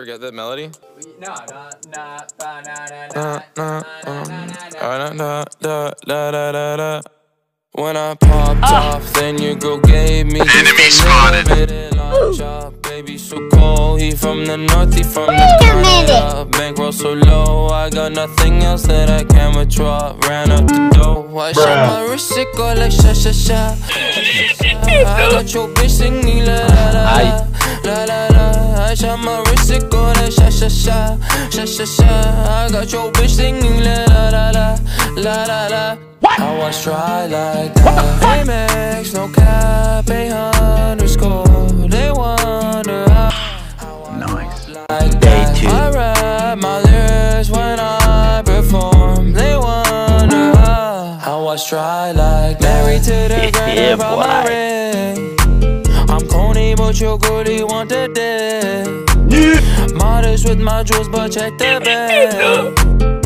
forget that melody? No. When I popped off, then your girl gave me just a little bit of lunch up. Baby so cold, he from the north, he from the Canada. Bankroll so low, I got nothing else that I can withdraw. Ran up the dough, I shot my wrist, it go like sha sha sha. I got your bitch singing la la la la la la. I shot my wrist, it go like sha sha sha sha sha sha. I got your bitch singing la la la la la la la. I was dry like that. Amex, no cap, _. They wonder how Nice. like Day that. 2. I rap my lyrics when I perform. They wonder how I was dry like that. Married to the Yeah, brand of my boy. ring. I'm corny, but your girlie want the dick. Modest with my jewels, but check the bag.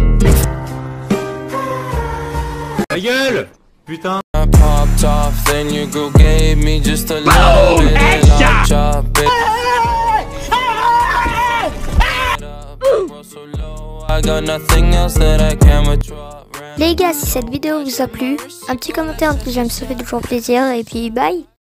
Ta gueule, putain. I popped off, then your girl gave me just a little bit of lunch up. I got nothing else that I can withdraw. Les gars, si cette vidéo vous a plu, un petit commentaire, un petit j'aime, ça fait toujours plaisir, et puis bye.